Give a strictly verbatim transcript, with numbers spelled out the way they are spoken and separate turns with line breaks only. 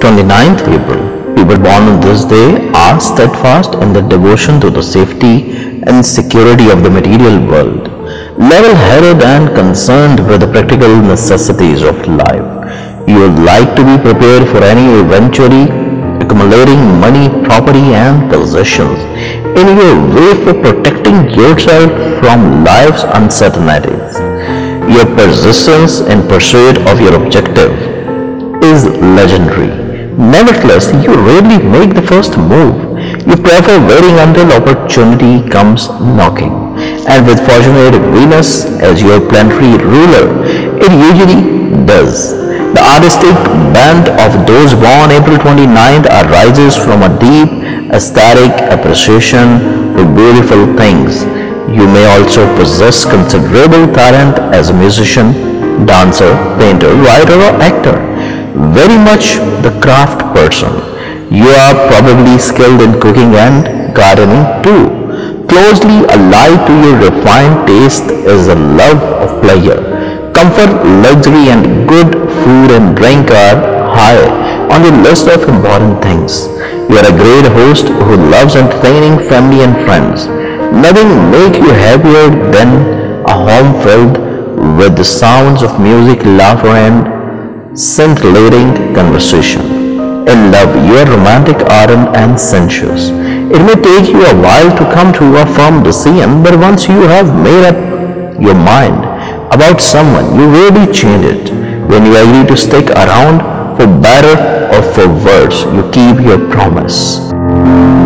twenty-ninth April. People born on this day are steadfast in their devotion to the safety and security of the material world, level-headed and concerned with the practical necessities of life. You would like to be prepared for any eventuality, accumulating money, property and possessions in your way for protecting yourself from life's uncertainties. Your persistence in pursuit of your objective is legendary. Nevertheless, you rarely make the first move. You prefer waiting until opportunity comes knocking. And with fortunate Venus as your planetary ruler, it usually does. The artistic bent of those born April twenty-ninth arises from a deep aesthetic appreciation for beautiful things. You may also possess considerable talent as a musician, dancer, painter, writer or actor. Very much the craft person. You are probably skilled in cooking and gardening too. Closely allied to your refined taste is a love of pleasure. Comfort, luxury and good food and drink are high on the list of important things. You are a great host who loves entertaining family and friends. Nothing makes you happier than a home filled with the sounds of music, laughter and scintillating conversation. In love, you are romantic, ardent and sensuous. It may take you a while to come to a firm decision, but once you have made up your mind about someone, you really change it. When you agree to stick around for better or for worse, you keep your promise.